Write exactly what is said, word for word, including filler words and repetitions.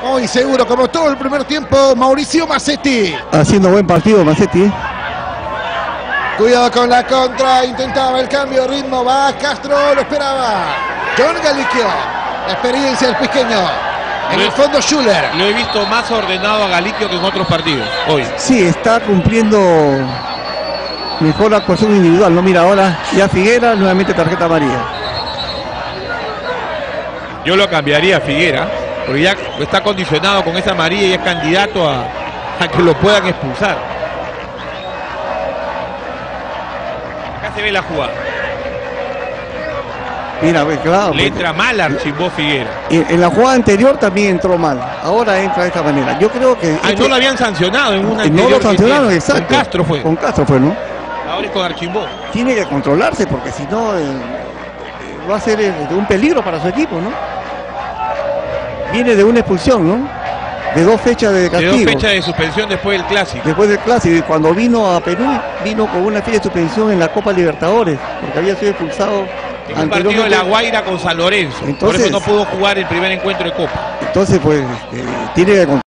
Muy seguro, como todo el primer tiempo, Mauricio Massetti. Haciendo buen partido Massetti. Cuidado con la contra, intentaba el cambio de ritmo, va Castro, lo esperaba. John Galicchio, la experiencia del pisqueño. En el fondo Schuller. Lo he visto más ordenado a Galicchio que en otros partidos hoy. Sí, está cumpliendo mejor la actuación individual, ¿no? Mira, ahora ya Figuera, nuevamente tarjeta amarilla. Yo lo cambiaría a Figuera, porque ya está condicionado con esa amarilla y es candidato a, a que lo puedan expulsar. Acá se ve la jugada. Mira, pues, claro. Le entra mal a Archimbó Figuera. En, en la jugada anterior también entró mal. Ahora entra de esta manera. Yo creo que... Ay, este, no lo habían sancionado en una no lo sancionaron, exacto. Con Castro fue. Con Castro fue, ¿no? Ahora es con Archimbó. Tiene que controlarse porque si no eh, va a ser eh, un peligro para su equipo, ¿no? Viene de una expulsión, ¿no? De dos fechas de castigo. De dos fechas de suspensión después del Clásico. Después del Clásico. Y cuando vino a Perú, vino con una fecha de suspensión en la Copa Libertadores, porque había sido expulsado en un partido de La Guaira con San Lorenzo. Entonces, por eso no pudo jugar el primer encuentro de Copa. Entonces, pues, este, tiene que